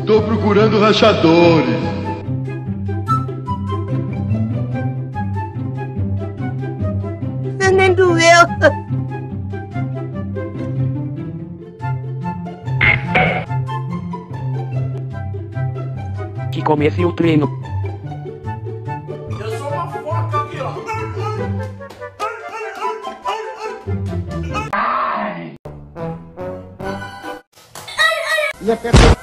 Tô procurando rachadores. Nem doeu. Que comece o treino. Eu sou uma foca aqui, ó. E apertou.